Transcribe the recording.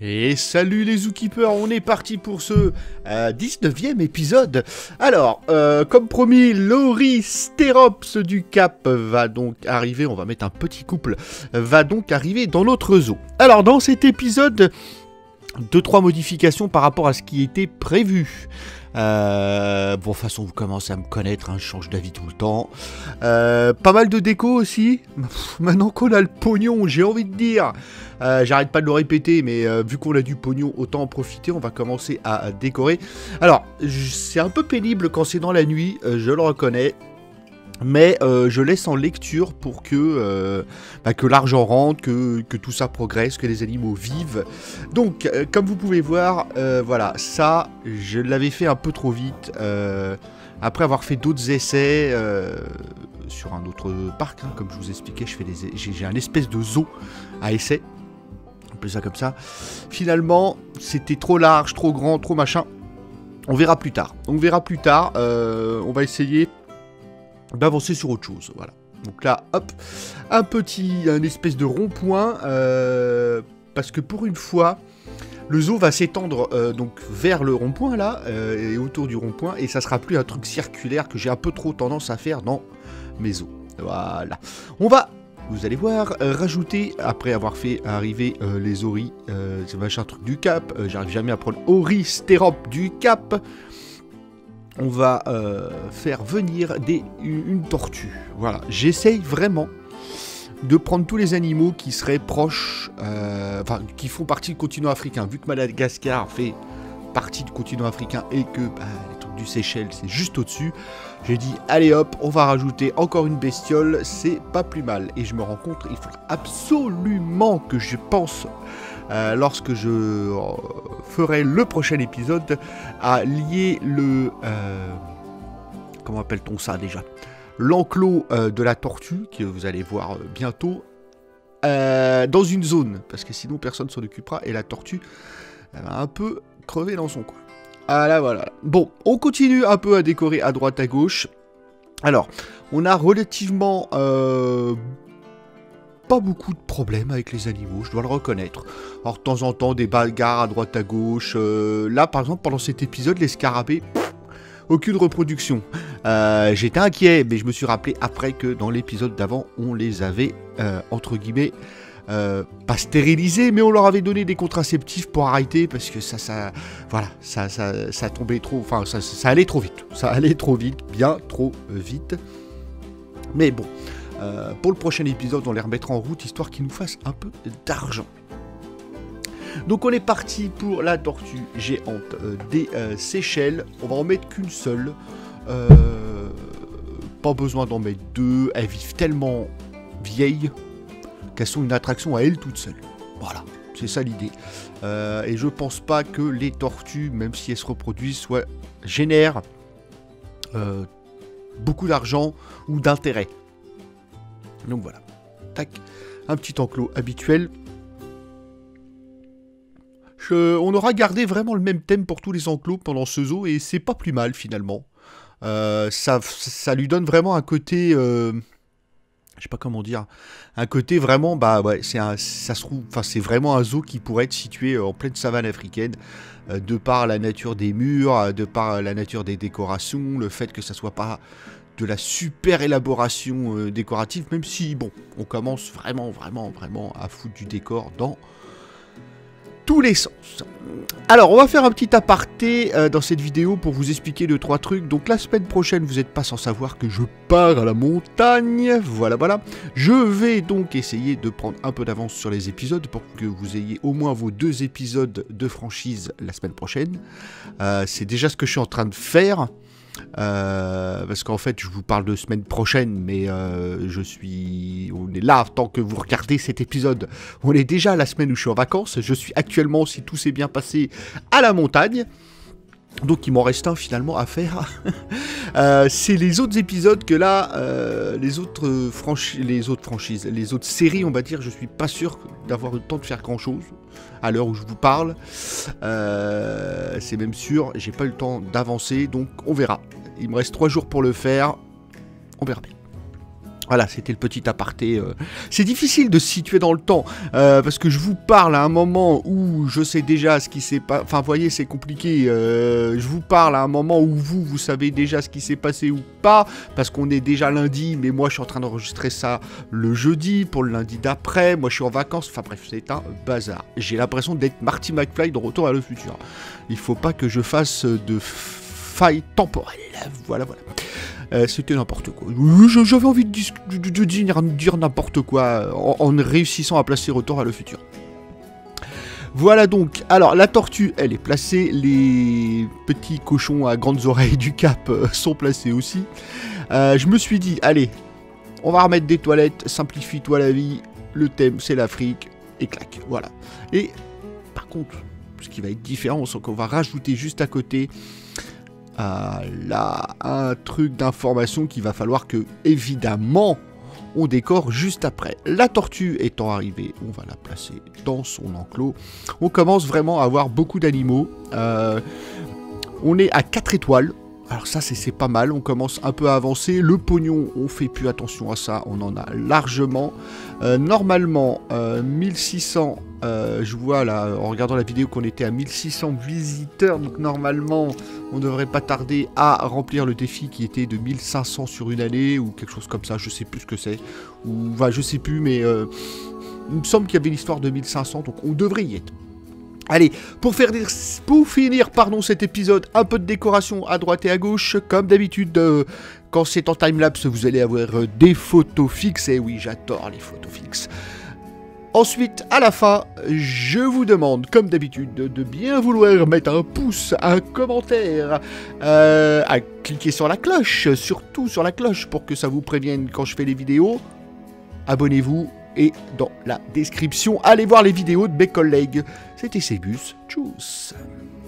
Et salut les zookeepers, on est parti pour ce 19e épisode. Alors, comme promis, l'Oristérops du Cap va donc arriver, on va mettre un petit couple, va donc arriver dans notre zoo. Alors, dans cet épisode, 2-3 modifications par rapport à ce qui était prévu. Bon, de toute façon, vous commencez à me connaître, hein, je change d'avis tout le temps. Pas mal de déco aussi. Maintenant qu'on a le pognon, j'ai envie de dire. J'arrête pas de le répéter, mais vu qu'on a du pognon, autant en profiter. On va commencer à décorer. Alors, c'est un peu pénible quand c'est dans la nuit, je le reconnais. Mais je laisse en lecture pour que l'argent rentre, que tout ça progresse, que les animaux vivent. Donc, comme vous pouvez voir, voilà, ça, je l'avais fait un peu trop vite. Après avoir fait d'autres essais sur un autre parc, hein, comme je vous expliquais, j'ai un espèce de zoo à essai. On peut ça comme ça. Finalement, c'était trop large, trop grand, trop machin. On verra plus tard. On va essayer d'avancer sur autre chose, voilà. Donc là, hop, un espèce de rond-point, parce que pour une fois, le zoo va s'étendre donc vers le rond-point là, et autour du rond-point, et ça sera plus un truc circulaire que j'ai un peu trop tendance à faire dans mes zoos. Voilà. On va, vous allez voir, rajouter, après avoir fait arriver les oris, c'est machin truc du Cap, j'arrive jamais à prendre Oristérops du Cap. On va faire venir une tortue. Voilà, j'essaye vraiment de prendre tous les animaux qui seraient proches, qui font partie du continent africain. Vu que Madagascar fait partie du continent africain et que les trucs du Seychelles, c'est juste au-dessus, j'ai dit, allez hop, on va rajouter encore une bestiole, c'est pas plus mal. Et je me rends compte, il faut absolument que je pense, lorsque je ferai le prochain épisode, à lier le... comment appelle-t-on ça déjà? L'enclos de la tortue, que vous allez voir bientôt, dans une zone, parce que sinon personne s'en occupera, et la tortue elle va un peu crever dans son coin. Ah là voilà. Bon, on continue un peu à décorer à droite à gauche. Alors, on a relativement... pas beaucoup de problèmes avec les animaux, je dois le reconnaître. Alors, de temps en temps, des bagarres à droite à gauche. Là, par exemple, pendant cet épisode, les scarabées, aucune reproduction. J'étais inquiet, mais je me suis rappelé après que dans l'épisode d'avant, on les avait, entre guillemets, pas stérilisés, mais on leur avait donné des contraceptifs pour arrêter, parce que ça tombait trop, enfin, ça allait trop vite. Ça allait trop vite, bien trop vite. Mais bon... pour le prochain épisode, on les remettra en route, histoire qu'ils nous fassent un peu d'argent. Donc on est parti pour la tortue géante des Seychelles. On va en mettre qu'une seule. Pas besoin d'en mettre deux. Elles vivent tellement vieilles qu'elles sont une attraction à elles toutes seules. Voilà, c'est ça l'idée. Et je pense pas que les tortues, même si elles se reproduisent, génèrent beaucoup d'argent ou d'intérêt. Donc voilà, tac, un petit enclos habituel. On aura gardé vraiment le même thème pour tous les enclos pendant ce zoo, et c'est pas plus mal finalement. Ça lui donne vraiment un côté, je sais pas comment dire, un côté vraiment, c'est vraiment un zoo qui pourrait être situé en pleine savane africaine, de par la nature des murs, de par la nature des décorations, le fait que ça soit pas de la super élaboration décorative, même si, bon, on commence vraiment à foutre du décor dans tous les sens. Alors, on va faire un petit aparté dans cette vidéo pour vous expliquer 2-3 trucs. Donc, la semaine prochaine, vous n'êtes pas sans savoir que je pars à la montagne. Voilà. Je vais donc essayer de prendre un peu d'avance sur les épisodes pour que vous ayez au moins vos 2 épisodes de franchise la semaine prochaine. C'est déjà ce que je suis en train de faire. Parce qu'en fait je vous parle de semaine prochaine, mais on est là tant que vous regardez cet épisode, on est déjà la semaine où je suis en vacances. Je suis actuellement, si tout s'est bien passé, à la montagne. Donc il m'en reste un finalement à faire. C'est les autres épisodes que là, les autres séries, on va dire, je suis pas sûr d'avoir le temps de faire grand chose à l'heure où je vous parle. C'est même sûr, j'ai pas eu le temps d'avancer, donc on verra. Il me reste 3 jours pour le faire, on verra bien. Voilà, c'était le petit aparté. C'est difficile de se situer dans le temps, parce que je vous parle à un moment où je sais déjà ce qui s'est passé. Enfin, vous voyez, c'est compliqué. Je vous parle à un moment où vous savez déjà ce qui s'est passé ou pas, parce qu'on est déjà lundi, mais moi je suis en train d'enregistrer ça le jeudi, pour le lundi d'après. Moi je suis en vacances, enfin bref, c'est un bazar. J'ai l'impression d'être Marty McFly dans Retour à le futur. Il faut pas que je fasse de faille temporelle. Voilà. C'était n'importe quoi. J'avais envie de dire n'importe quoi en réussissant à placer Retour à le futur. Voilà donc. Alors, la tortue, elle est placée. Les petits cochons à grandes oreilles du Cap sont placés aussi. Je me suis dit, allez, on va remettre des toilettes. Simplifie-toi la vie. Le thème, c'est l'Afrique. Et clac. Voilà. Et par contre, ce qui va être différent, c'est qu'on va rajouter juste à côté... là, un truc d'information qu'il va falloir que, évidemment, on décore juste après. La tortue étant arrivée, on va la placer dans son enclos. On commence vraiment à avoir beaucoup d'animaux. On est à 4 étoiles. Alors ça, c'est pas mal. On commence un peu à avancer. Le pognon, on fait plus attention à ça. On en a largement. Normalement, 1600... je vois là, en regardant la vidéo, qu'on était à 1600 visiteurs. Donc normalement, on ne devrait pas tarder à remplir le défi qui était de 1500 sur une année. Ou quelque chose comme ça, je sais plus ce que c'est. Ou, enfin, je sais plus, mais... il me semble qu'il y avait l'histoire de 1500, donc on devrait y être. Allez, pour finir cet épisode, un peu de décoration à droite et à gauche. Comme d'habitude, quand c'est en timelapse, vous allez avoir des photos fixes. Et oui, j'adore les photos fixes. Ensuite, à la fin, je vous demande, comme d'habitude, de bien vouloir mettre un pouce, un commentaire, à cliquer sur la cloche, surtout sur la cloche, pour que ça vous prévienne quand je fais les vidéos. Abonnez-vous. Et dans la description, allez voir les vidéos de mes collègues. C'était Cébus. Tchuss.